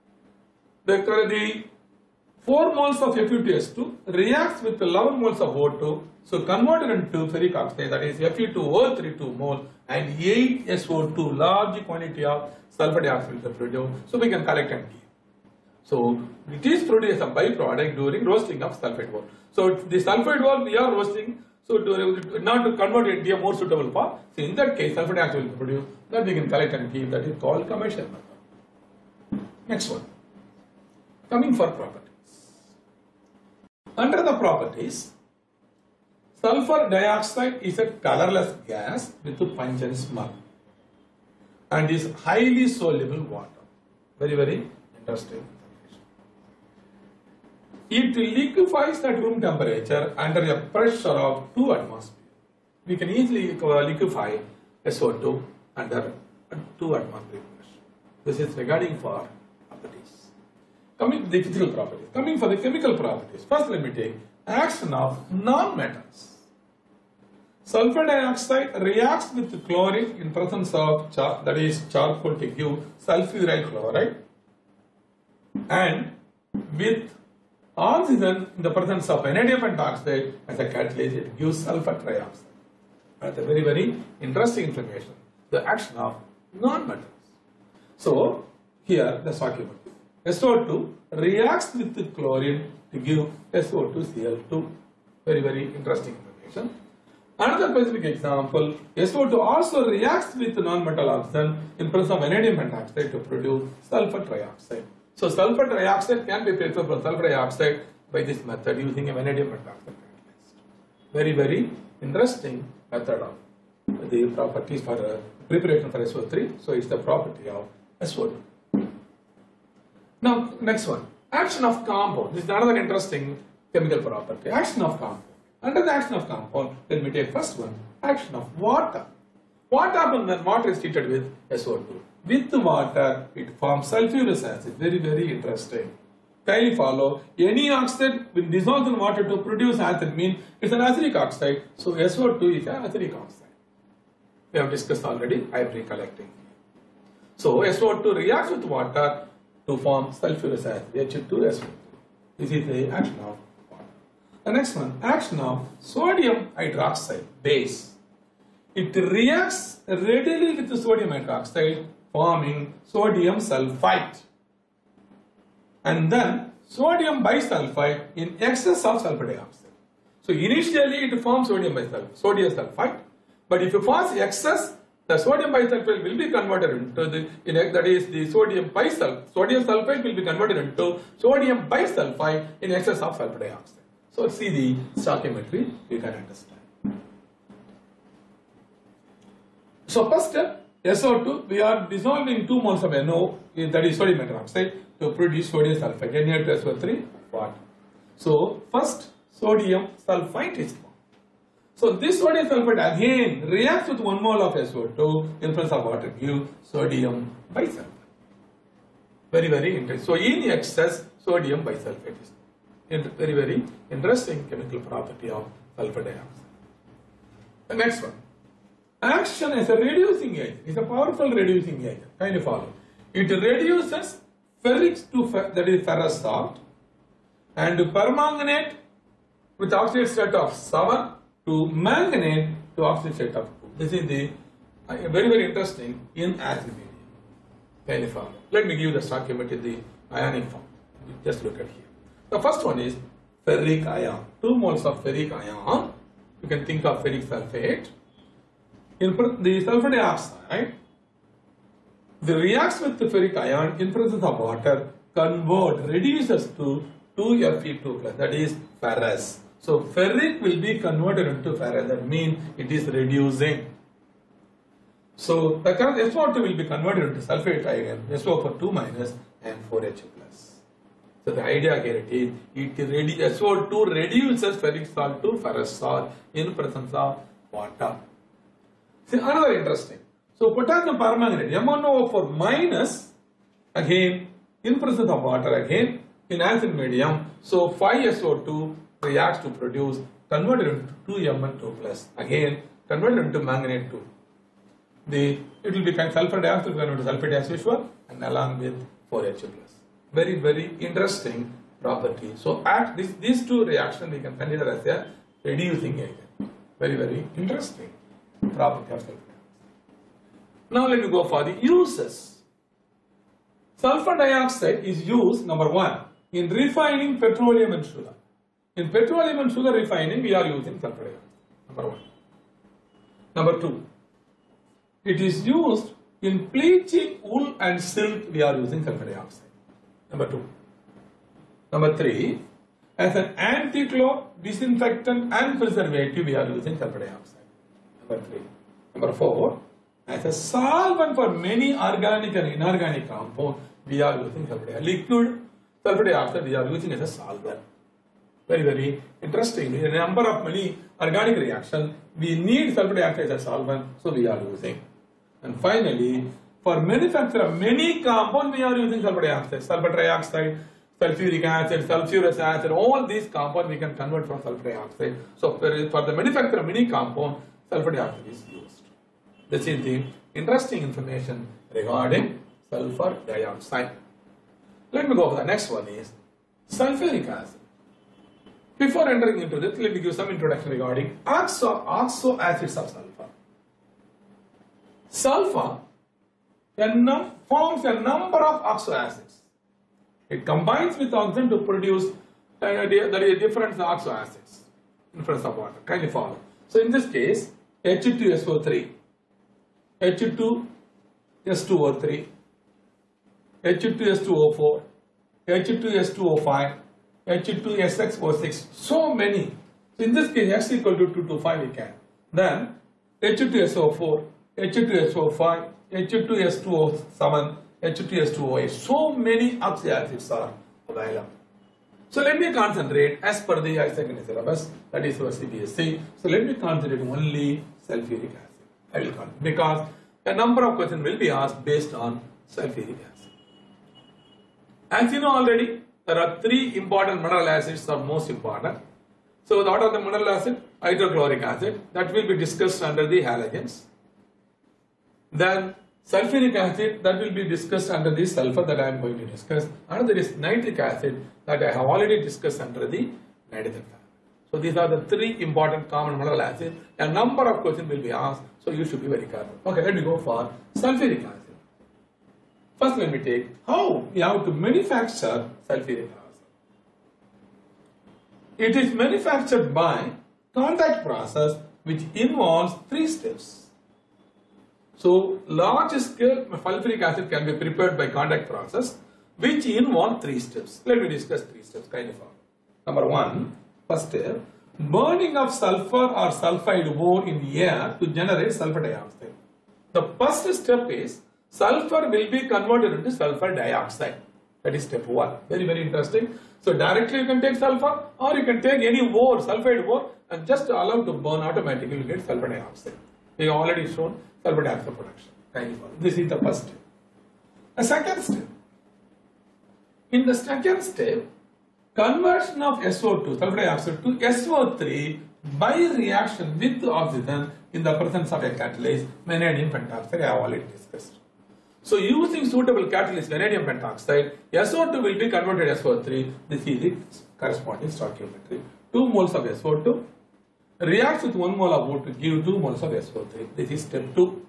The 4 moles of Fe2S2 reacts with 11 moles of O2, so converted into ferric oxide, that is Fe2O3 2 mole and 8 SO2, large quantity of sulfur dioxide will be produced, so we can collect and keep. So it is produced as a byproduct during roasting of sulfide ore. So the sulfide ore we are roasting, so not to convert it into a more suitable form. So in that case, sulfur dioxide will be produced, that we can collect and keep, that is called commercial method. Next one, coming for properties. Under the properties, sulfur dioxide is a colorless gas with a pungent smell and is highly soluble water. Very, very interesting. It liquefies at room temperature under a pressure of 2 atmospheres. We can easily liquefy SO2 under 2 atmosphere pressure. This is regarding for properties. Coming to the physical properties. Coming for the chemical properties. First let me take action of non-metals. Sulfur dioxide reacts with chlorine in presence of that is charcoal to give sulfuryl chloride, and with oxygen in the presence of vanadium pentoxide as a catalyst, it gives sulfur trioxide. That's a very, very interesting information. The action of non-metals. So here the document. SO2 reacts with the chlorine to give SO2Cl2. Very, very interesting information. Another specific example, SO2 also reacts with non-metal oxygen in presence of vanadium pentoxide to produce sulfur trioxide. So sulfur trioxide can be prepared from sulfur dioxide by this method using a vanadium pentoxide catalyst. Very, very interesting method of the properties for preparation for SO3. So it's the property of SO2. Now next one, action of compound. This is another interesting chemical property. Action of compound. Under the action of compound, let me take first one, action of water. What happens when water is treated with SO2? With water, it forms sulfurous acid. Very, very interesting. Kindly follow. Any oxide will dissolve in water to produce acid, means it's an acidic oxide. So SO2 is an acidic oxide. We have discussed already. I am recollecting. So SO2 reacts with water to form sulfurous acid, H2SO2. This is the action of water. The next one, action of sodium hydroxide base. It reacts readily with the sodium hydroxide, forming sodium sulfite, and then sodium bisulfite in excess of sulfur dioxide. So initially it forms sodium sulfite, but if you force excess, the sodium bisulfite will be converted into the sodium sulfite will be converted into sodium bisulfite in excess of sulfur dioxide. So see the stoichiometry, you can understand. So first step, SO2, we are dissolving 2 moles of NO, that is sodium hydroxide, to produce sodium sulfite, Na2SO3, water. So first sodium sulfite is formed. So this sodium sulfite again reacts with 1 mole of SO2 in presence of water, give sodium bisulfite. Very, very interesting. So in excess, sodium bisulfite is very, very interesting chemical property of sulfur dioxide. The next one. Action as a reducing agent is a powerful reducing agent. Kindly follow. It reduces ferric to that is ferrous salt and permanganate with oxide state of 7 to manganate to oxide state of 2. This is the very, very interesting in acid medium. Kindly follow. Let me give the stoichiometry in the ionic form. Just look at here. The first one is ferric ion. 2 moles of ferric ion. You can think of ferric sulfate. In the sulfur dioxide, the reacts with the ferric ion in presence of water, reduces to 2Fe2 plus, that is ferrous. So ferric will be converted into ferrous, that means it is reducing. So the current SO2 will be converted into sulfate ion, SO2 minus and 4H plus. So the idea here is, SO2 reduces ferric salt to ferrous salt in presence of water. See, another interesting. So potassium permanganate, MnO4 minus, again in presence of water, again in acid medium. So 5SO2 reacts to produce, converted into 2Mn2 plus, again converted into manganate 2. It will become sulfur dioxide converted to sulfate as usual, and along with 4H plus. Very, very interesting property. So at these two reactions we can consider as a reducing agent. Very, very interesting property of sulfur dioxide. Now let me go for the uses. Sulfur dioxide is used, number 1, in refining petroleum and sugar. In petroleum and sugar refining, we are using sulfur dioxide. Number 1. Number 2, it is used in bleaching wool and silk. We are using sulfur dioxide. Number 2. Number 3, as an anti-clog, disinfectant and preservative, we are using sulfur dioxide. Number 3. Number 4, as a solvent for many organic and inorganic compounds, we are using sulfur dioxide. Liquid sulfur dioxide we are using as a solvent. Very, very interesting. In a number of many organic reactions, we need sulfur dioxide as a solvent, so we are using. And finally, for manufacture of many compounds, we are using sulfur dioxide. Sulfur trioxide, sulfuric acid, sulfurous acid, all these compounds we can convert from sulfur dioxide. So for the manufacture of many compounds, sulfur dioxide is used. This is the interesting information regarding sulfur dioxide. Let me go for the next one is sulfuric acid. Before entering into this, let me give some introduction regarding oxo acids of sulfur. Sulfur forms a number of oxo acids. It combines with oxygen to produce different oxo acids in presence of water. Kindly follow. So in this case, H2SO3, H2S2O3, H2S2O4, H2S2O5, H2SXO6, so many. So in this case, X equal to 2 to 5 we can. Then H2SO4, H2SO5, H2S2O7, H2S2O8, so many oxo acids are available. So let me concentrate as per the higher secondary syllabus, that is our CBSE. So let me concentrate only sulfuric acid. I will concentrate because a number of questions will be asked based on sulfuric acid. As you know already, there are 3 important mineral acids are most important. So what are the mineral acid? Hydrochloric acid, that will be discussed under the halogens. Then sulfuric acid, that will be discussed under the sulfur that I am going to discuss. Another is nitric acid that I have already discussed under the nitrogen family. So these are the three important common mineral acids. A number of questions will be asked, so you should be very careful. Okay, let me go for sulfuric acid. First let me take how we have to manufacture sulfuric acid. It is manufactured by contact process which involves 3 steps. So large scale sulfuric acid can be prepared by contact process which involve 3 steps. Let me discuss 3 steps kind of. Number 1, first step, burning of sulfur or sulfide ore in the air to generate sulfur dioxide. The first step is sulfur will be converted into sulfur dioxide. That is step 1. Very, very interesting. So directly you can take sulfur or you can take any ore, sulfide ore, and just allow to burn, automatically you get sulfur dioxide. We have already shown sulfur dioxide production. This is the first step. The second step. In the second step, conversion of SO2, sulfur dioxide, to SO3 by reaction with oxygen in the presence of a catalyst, vanadium pentoxide, I have already discussed. So using suitable catalyst, vanadium pentoxide, SO2 will be converted to SO3. This is the corresponding stoichiometry. 2 moles of SO2 reacts with 1 mole of O2 to give 2 moles of SO3. This is step 2.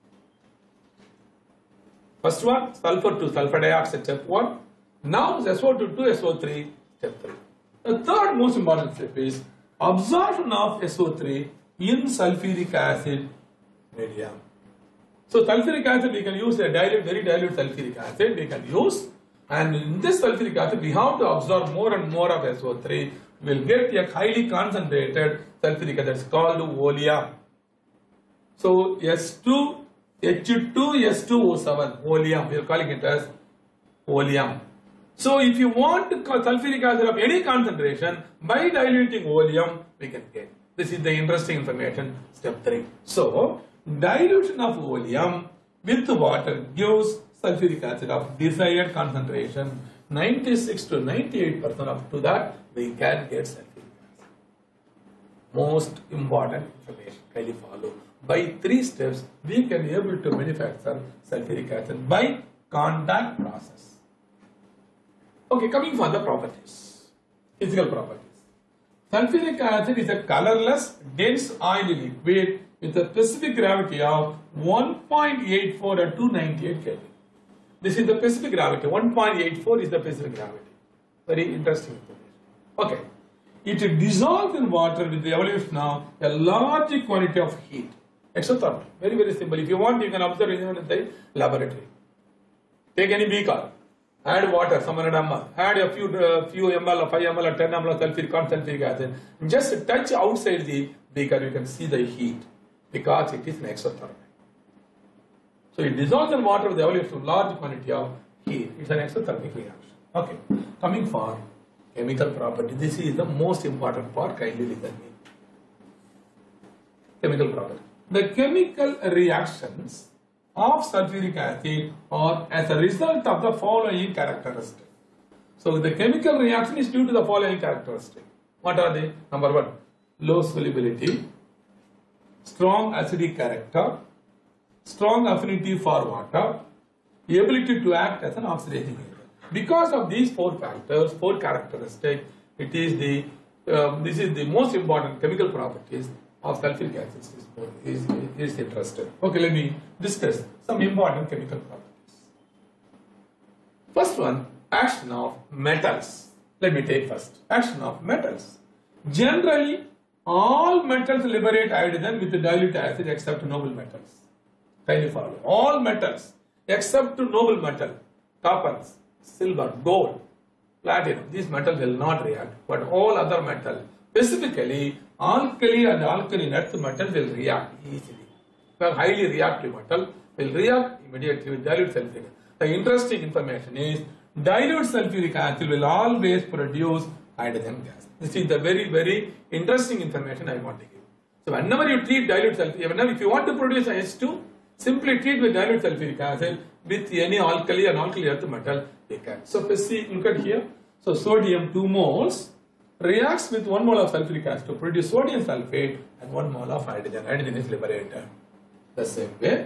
First one, sulfur to sulfur dioxide, step 1. Now SO2 to SO3, step 3. The third most important step is absorption of SO3 in sulfuric acid medium. So sulfuric acid we can use a dilute, very dilute sulfuric acid we can use, and in this sulfuric acid we have to absorb more and more of SO3. We will get a highly concentrated sulfuric acid, that's called oleum. So S2, H2S2O7, oleum, we are calling it as oleum. So if you want sulfuric acid of any concentration, by diluting oleum we can get. This is the interesting information, step 3. So dilution of oleum with water gives sulfuric acid of desired concentration, 96 to 98% up to that we can get sulfuric acid. Most important information, kindly follow. By 3 steps we can be able to manufacture sulfuric acid by contact process. Okay, coming for the properties, physical properties. Sulfuric acid is a colorless, dense oily liquid with a specific gravity of 1.84 at 298 Kelvin. This is the specific gravity. 1.84 is the specific gravity. Very interesting information. Okay. It dissolves in water with the evolution of a large quantity of heat. Exothermal. Very, very simple. If you want, you can observe even in the laboratory. Take any beaker. Add water, some 100 ml. Add a few ml, or 5 ml, or 10 ml of sulfuric acid. Just touch outside the beaker, you can see the heat because it is an exothermic. So it dissolves in water with the evolution of large quantity of heat. It's an exothermic reaction. Okay. Coming for chemical property. This is the most important part. Kindly listen me. Chemical property. The chemical reactions of sulfuric acid are as a result of the following characteristics. So the chemical reaction is due to the following characteristics. What are they? Number 1, low solubility, strong acidic character, strong affinity for water, ability to act as an oxidizing agent. Because of these 4 factors, 4 characteristics, it is the this is the most important chemical properties of sulfuric acid is interested. Okay, let me discuss some important chemical properties. First one, action of metals. Let me take first. Action of metals. Generally, all metals liberate hydrogen with dilute acid except noble metals. Kindly follow. All metals except noble metal, copper, silver, gold, platinum, these metals will not react, but all other metals, specifically alkali and alkaline earth metal, will react easily. The highly reactive metal will react immediately with dilute sulfuric acid. The interesting information is dilute sulfuric acid will always produce hydrogen gas. This is the very, very interesting information I want to give. So whenever you treat dilute sulfuric acid, if you want to produce H2, simply treat with dilute sulfuric acid with any alkali and alkali earth metal they can. So see, look at here. So sodium 2 moles reacts with 1 mole of sulfuric acid to produce sodium sulfate and 1 mole of hydrogen. Hydrogen is liberated. The same way,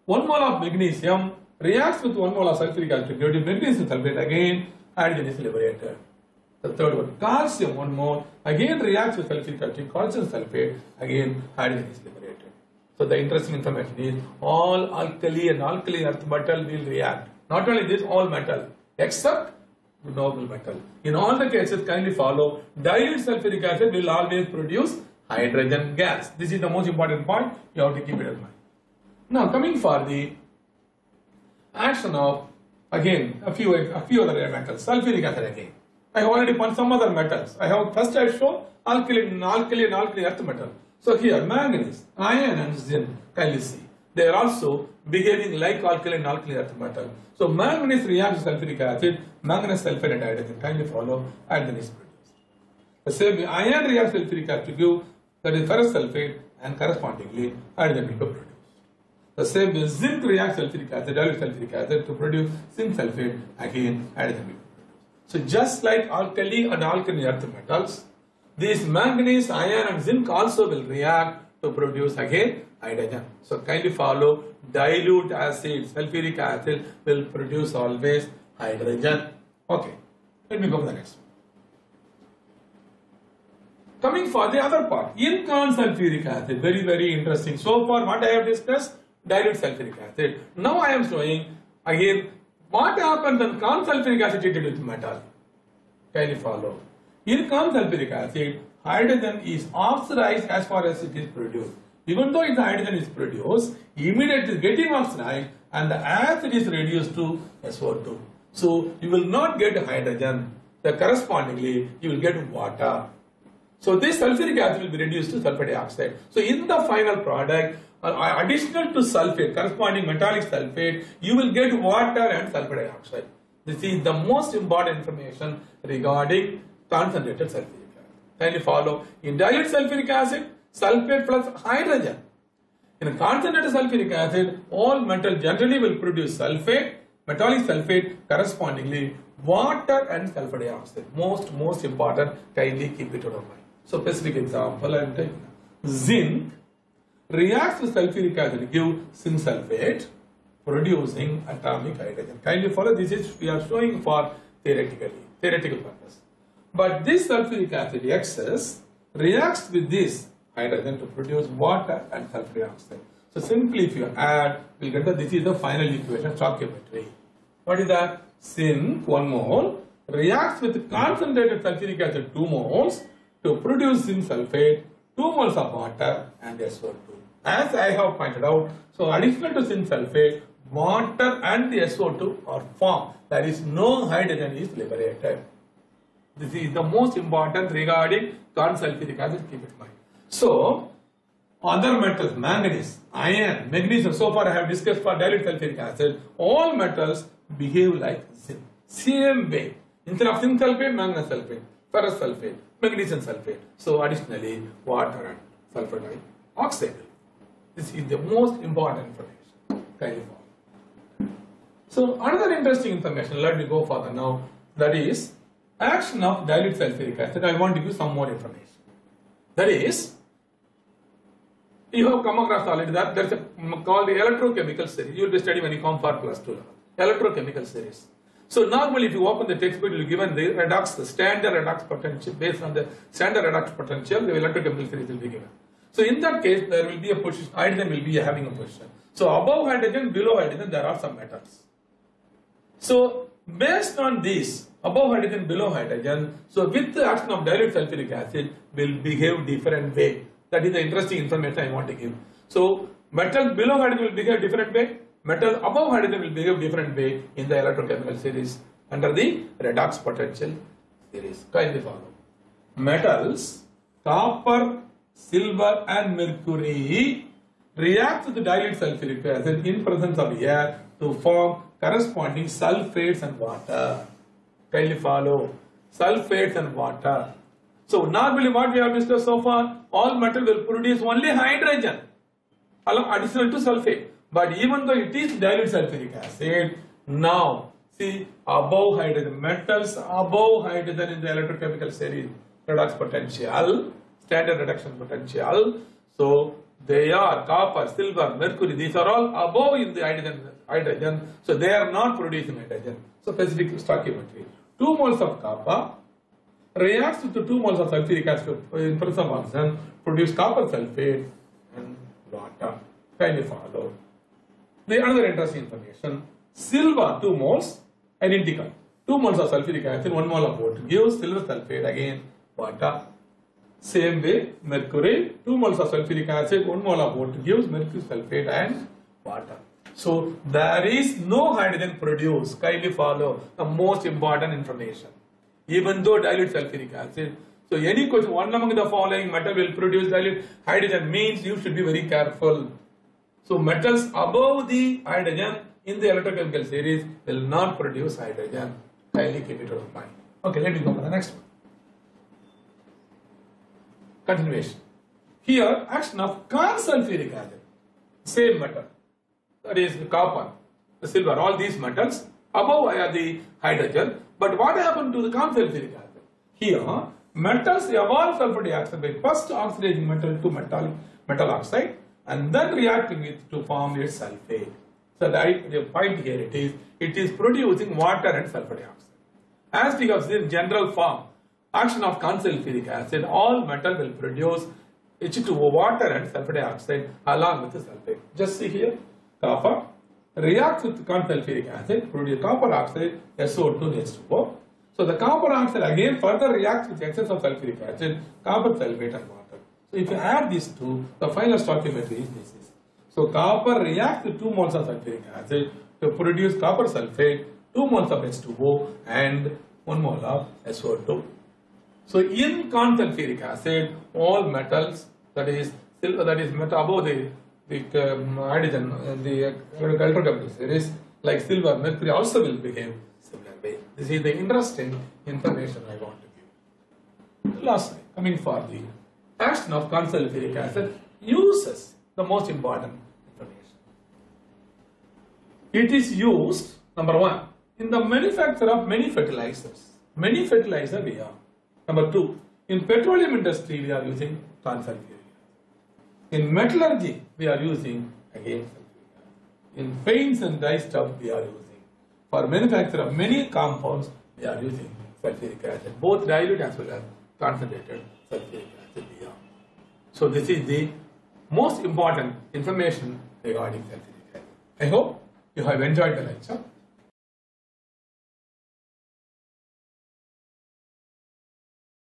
1 mole of magnesium reacts with 1 mole of sulfuric acid to give magnesium sulfate. Again, hydrogen is liberated. The third one, calcium 1 mole, again reacts with sulfuric acid, calcium sulfate, again hydrogen is liberated. So the interesting information is all alkali and alkali earth metal will react. Not only this, all metal except noble metal. In all the cases, kindly follow, dilute sulfuric acid will always produce hydrogen gas. This is the most important point, you have to keep it in mind. Now coming for the action of, again, a few other metals, sulfuric acid again. I have already found some other metals. I show alkali and alkali earth metal. So here, manganese, iron and zinc, kindly see. They are also behaving like alkali and alkali earth metal. So manganese reacts with sulfuric acid, manganese sulfate and hydrogen. Kindly follow, hydrogen is produced. The same way, iron reacts with sulfuric acid to give, that is ferrous sulfate, and correspondingly hydrogen will be produced. The same way, zinc reacts with sulfuric acid, dilute sulfuric acid to produce zinc sulfate, again hydrogen will be produced. So just like alkali and alkali earth metals, these manganese, iron and zinc also will react to produce again hydrogen. So kindly follow, dilute acid, sulfuric acid will produce always hydrogen. Okay, let me go to the next one. Coming for the other part, incon sulfuric acid, very interesting. So far what I have discussed, dilute sulfuric acid. Now I am showing again what happens when con sulfuric acid treated with metal. Kindly follow. In con sulfuric acid, hydrogen is oxidized as far as it is produced. Even though the hydrogen is produced, immediately getting oxidized and the acid is reduced to SO2. So you will not get hydrogen. Correspondingly, you will get water. So this sulfuric acid will be reduced to sulfur dioxide. So in the final product, additional to sulfate, corresponding metallic sulfate, you will get water and sulfur dioxide. This is the most important information regarding concentrated sulfuric acid. Kindly follow. In dilute sulfuric acid, sulfate plus hydrogen. In a concentrated sulfuric acid, all metal generally will produce sulfate, metallic sulfate, correspondingly water and sulfur dioxide. Most important, kindly keep it in mind. So specific example I am taking. Zinc reacts with sulfuric acid to give zinc sulfate, producing atomic hydrogen. Kindly follow, this is we are showing for theoretical purpose. But this sulfuric acid excess reacts with this hydrogen to produce water and sulfur dioxide. So simply if you add, we will get that this is the final equation, stoichiometry. What is that? Zinc 1 mole reacts with concentrated sulfuric acid 2 moles to produce zinc sulfate, 2 moles of water and SO2. As I have pointed out, so additional to zinc sulfate, water and the SO2 are formed. There is no hydrogen is liberated. This is the most important regarding con-sulfuric acid, keep it in mind. So, other metals, manganese, iron, magnesium, so far I have discussed for dilute sulfuric acid, all metals behave like zinc. Same way, instead of zinc sulfate, manganese sulfate, ferrous sulfate, magnesium sulfate. So, additionally, water and sulfur dioxide. This is the most important information. Kindly follow. So, another interesting information, let me go further now, that is action of dilute sulfuric acid. I want to give some more information. That is, you have come across already that there is a called the electrochemical series. You will be studying when you come for +2 level. Electrochemical series. So normally if you open the textbook, you will be given the redox, the standard redox potential. Based on the standard redox potential, the electrochemical series will be given. So in that case, there will be a position, hydrogen will be having a position. So above hydrogen, below hydrogen, there are some metals. So based on this, above hydrogen, below hydrogen, so with the action of dilute sulfuric acid will behave different way. That is the interesting information I want to give. So metal below hydrogen will behave different way, metal above hydrogen will behave different way in the electrochemical series under the redox potential series. Kindly follow. Metals, copper, silver and mercury react with the dilute sulfuric acid in presence of air to form corresponding sulfates and water. Kindly follow. Sulfates and water. So normally what we have discussed so far, all metal will produce only hydrogen additional to sulfate. But even though it is dilute sulfuric acid, now see above hydrogen, metals above hydrogen in the electrochemical series, redox potential, standard reduction potential. So They are copper, silver, mercury. These are all above in the hydrogen. So they are not producing hydrogen. So specific stoichiometry. 2 moles of copper reacts with the 2 moles of sulfuric acid in presence of oxygen, produce copper sulfate and water. Kindly follow. The another interesting information. Silver 2 moles identical. 2 moles of sulfuric acid, 1 mole of water gives silver sulfate, again water. Same way, mercury, 2 moles of sulfuric acid, 1 mole of water gives mercury sulfate and water. So there is no hydrogen produced. Kindly follow the most important information. Even though dilute sulfuric acid. So any question, one among the following metal will produce dilute hydrogen means you should be very careful. So metals above the hydrogen in the electrochemical series will not produce hydrogen. Kindly keep it in mind. Okay, let me go to the next one. Continuation. Here, action of consulfuric acid. Same metal. That is the copper, the silver, all these metals. Above are the hydrogen. But what happened to the consulfuric acid? Here, metals evolve sulfur dioxide by first oxidizing metal to metal oxide and then reacting it to form its sulfate. So the point here it is producing water and sulfur dioxide. As we have seen general form, action of consulfuric acid, all metal will produce H2O, water and sulfur dioxide along with the sulfate. Just see here, copper reacts with consulfuric acid, produce copper oxide, SO2 and H2O. So the copper oxide again further reacts with excess of sulfuric acid, copper sulfate and water. So if you add these two, the final stoichiometry is this. So copper reacts with 2 moles of sulfuric acid to produce copper sulfate, 2 moles of H2O and 1 mole of SO2. So in consulfuric acid, all metals, that is silver, that is metal above the hydrogen, the electrochemical series, like silver, mercury also will behave similar way. This is the interesting information I want to give. Lastly, coming for the action of consulfuric acid, uses the most important information. It is used, number 1, in the manufacture of many fertilizers. Many fertilizer we have. Number 2, in petroleum industry we are using consulfuric acid. In metallurgy we are using again sulfuric acid. In paints and dye stuff we are using. For manufacture of many compounds we are using sulfuric acid. Both dilute as well as concentrated sulfuric acid we have. So this is the most important information regarding sulfuric acid. I hope you have enjoyed the lecture.